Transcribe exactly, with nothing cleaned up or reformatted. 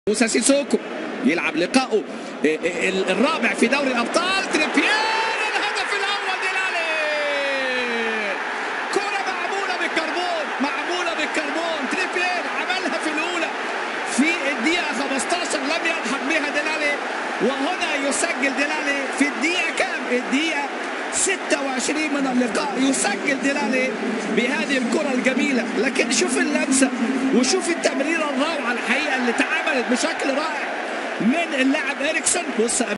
موسى سيسوكو يلعب لقاءه الرابع في دوري الابطال. تريبيير الهدف الاول ديلالي، كرة معمولة بالكربون معمولة بالكربون. تريبيير عملها في الاولى في الدقيقة خمستاشر، لم يلحق بها ديلالي، وهنا يسجل ديلالي في الدقيقة كام؟ الدقيقة ستة وعشرين من اللقاء يسجل ديلالي بهذه الكرة الجميلة. لكن شوف اللمسة وشوف التمريرة الروعة الحقيقة اللي اتعملت بشكل رائع من اللاعب إريكسون. بص